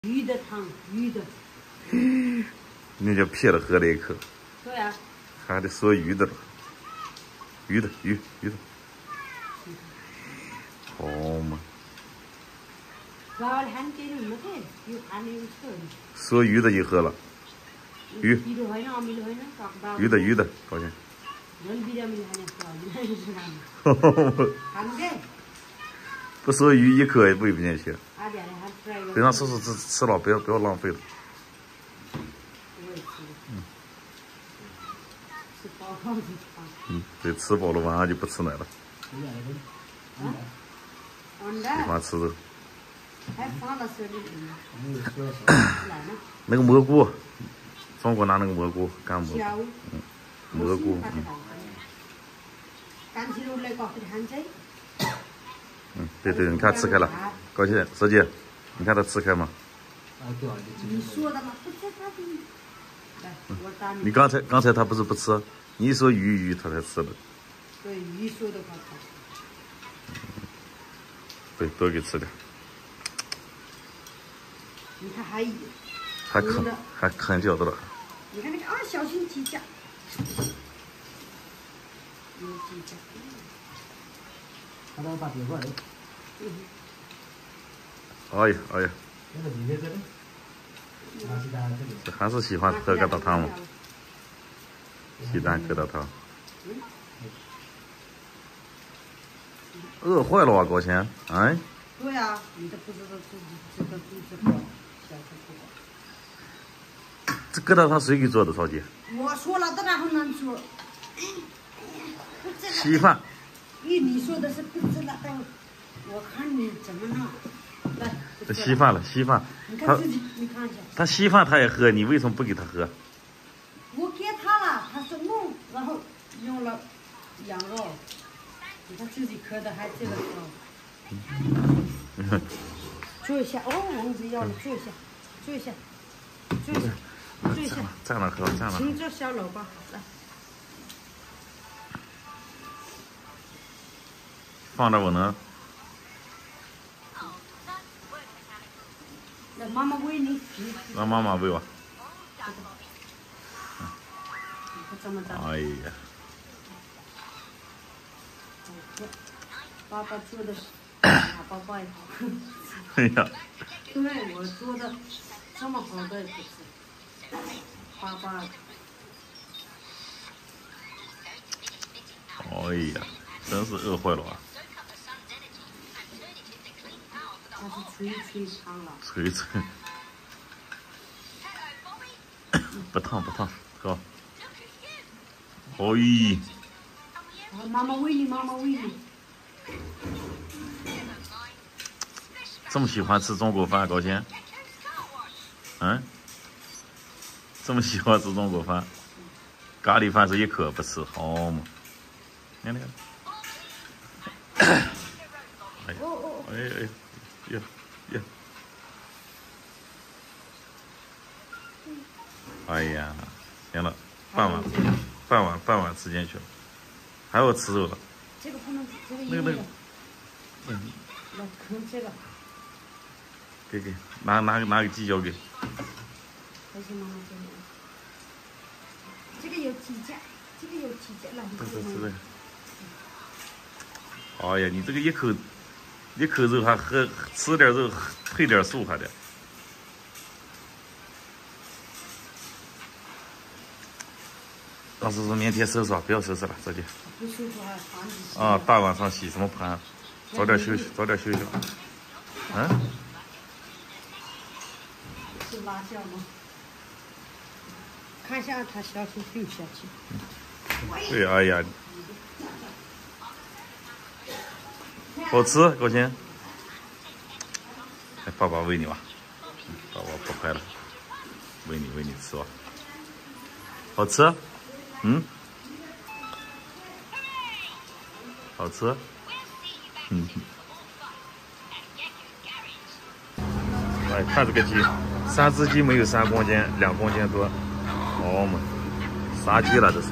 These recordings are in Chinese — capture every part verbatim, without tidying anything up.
鱼的汤，鱼的。 你就撇了喝了一口。 对呀、啊。 还得说鱼的了，鱼的鱼鱼的，好嘛。说鱼的就喝了，鱼。鱼的鱼的，高兴。不说鱼一口也喂不进去。等让叔叔吃吃了，不要不要浪费了。嗯。嗯，对，吃饱了晚上就不吃奶了。喜欢吃肉。那个蘑菇，中国拿那个蘑菇干蘑菇，嗯，蘑菇，嗯。嗯，对对，你看吃开了，高兴，师姐，你看他吃开吗？ 你说的吗？不吃他的。来，我打你。 你刚才刚才他不是不吃，你一说鱼鱼他才吃的。 对，鱼说的话他。 对，多给吃点。 你看还有。 还啃还啃饺子了。 你看那个啊，小心鸡架。有鸡架。 他把别过来。 嗯。 哎呀哎呀。 那个鸡在这里。 还是喜欢喝疙瘩汤嘛？鸡蛋疙瘩汤。饿坏了啊，高兴！哎。 对呀、啊，你都不知道自己这个肚子饱，小吃不饱。 这疙瘩汤谁给做的，曹姐？ 我说了，这哪很难做。 稀饭。 咦，你说的是不知道，我看你怎么弄。来， 这稀饭了，稀饭。 你看自己，你看一下。 他稀饭他也喝，你为什么不给他喝？ 我给他了，他是弄，然后用了羊肉，你看自己磕的还这个时候。坐一下，哦，蚊子要了，坐一下，坐一下，坐一下，坐一下。 站那喝，站那。 请这小萝卜来。 放着我能。 让妈妈喂你。 让妈妈喂吧。哎呀。 爸爸做的好宝宝也好。 哎呀。 对，我做的这么好的也不是。爸爸。 哎呀，真是饿坏了啊！ 它是吹吹烫了。 吹吹。不烫不烫，喝。哎。 妈妈喂你，妈妈喂你。 这么喜欢吃中国饭，高兴？嗯？这么喜欢吃中国饭？咖喱饭是一口不吃，好嘛？看那个。哎呀，哎哎呀呀！哎呀，行了，半碗，半碗，半碗吃进去了，还要吃肉了。 这个不能，这个那个那个， 嗯，来啃这个。 给给，拿拿拿个鸡脚给。 还是妈妈给你。这个有鸡架，这个有鸡架，来。 这是是的。哎呀，你这个一口一口肉还喝吃点肉配点素还得。老师说明天收拾，不要收拾了，再见。 不收拾还盘子洗。 啊，大晚上洗什么盘？早点休息，早点休息了。嗯？ 是辣椒吗？看一下他小心丢下去。 对，哎呀。好吃，高兴。来，爸爸喂你吧。爸爸不拍了，喂你喂你吃吧。好吃？嗯？好吃？嗯。来看这个鸡，三只鸡没有三公斤，两公斤多。好嘛，杀鸡了这是。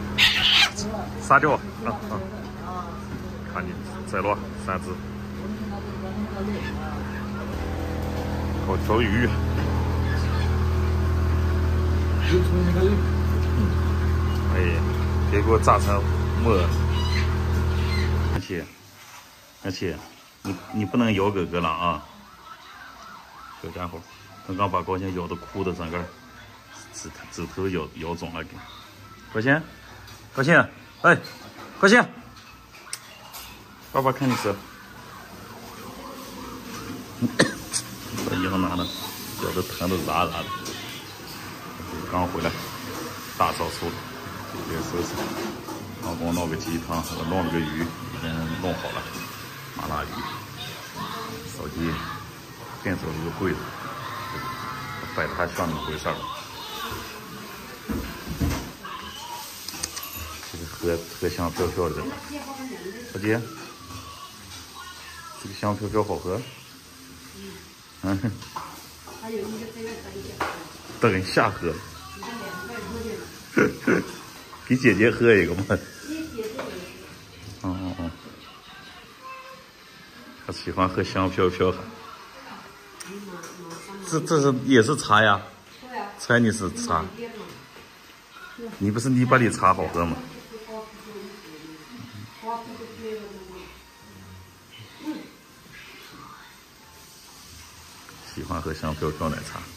杀掉啊啊！看你宰了三只。 好条鱼。 又从那个。 嗯。哎，别给我炸成沫。而且，而且，你你不能咬哥哥了啊！小家伙，刚刚把高兴咬的哭的整个指指头咬咬肿了，给。高兴，高兴，哎，高兴，爸爸看你手。把衣服拿了，脚都疼得咋咋的。刚回来，大扫除，这边收拾。老公弄个鸡汤，我弄了个鱼，已经弄好了，麻辣鱼。手机变走了一个柜子，摆的还像那么回事儿。这个喝喝香飘飘的，小姐，这个香飘飘好喝。嗯。还有一个这个等一下喝。给姐姐喝一个嘛。哦哦哦。他喜欢喝香飘飘。这这是也是茶呀？猜你是茶。你不是泥巴里茶好喝吗？喜欢喝香飘飘奶茶。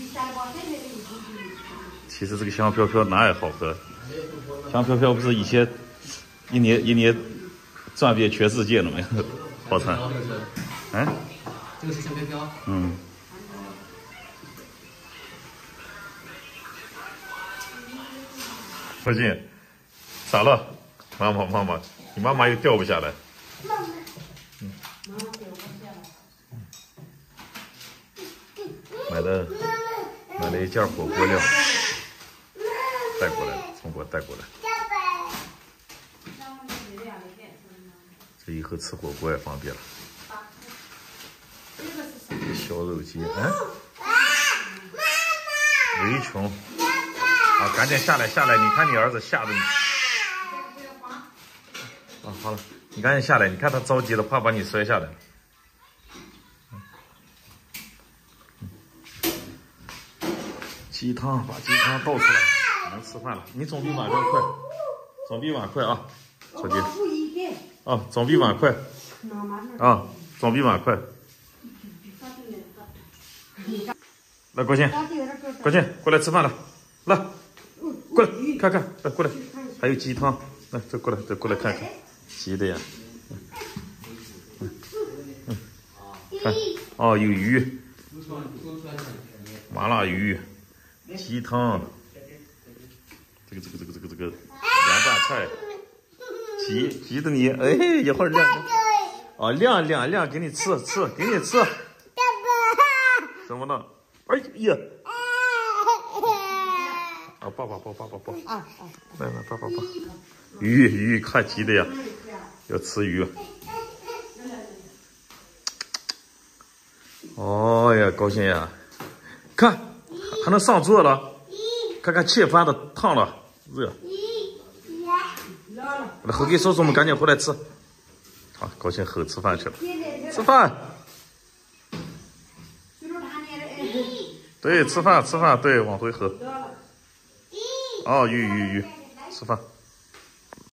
其实这个香飘飘哪也好喝，香飘飘不是以前一年一年转遍全世界了吗？好惨。嗯？ 这个是香飘飘。 嗯。不信，咋了？妈妈妈妈，你妈妈又掉不下来。嗯。买的买了一件火锅料。带过来，从国带过来。这以后吃火锅也方便了。小肉鸡，嗯？围裙。啊，赶紧下来下来！你看你儿子吓得你。啊，好了，你赶紧下来！你看他着急了，怕把你摔下来。鸡汤，把鸡汤倒出来。能吃饭了，你总比碗要快，总比碗快啊，小姐。啊，总比碗快。啊，总比碗快。来，国庆，国庆，过来吃饭了，来，过来看看，来过来，还有鸡汤，来，再过来，再过来看看，急的呀。嗯嗯，看，哦，有鱼，麻辣鱼，鸡汤。这个这个这个这个这个凉拌菜，急急的你，哎，一会儿晾，哦，晾晾晾，给你吃吃，给你吃。怎么了？哎呀！啊，抱抱抱抱抱抱！来来抱抱抱！鱼鱼，看急的呀，要吃鱼。哦呀，高兴呀！看，还能上桌了，看看切饭的烫了。热，那后给叔叔们赶紧回来吃。好，高兴后吃饭去了。吃饭。对，吃饭吃饭，对，往回吼。哦，鱼鱼鱼，吃饭。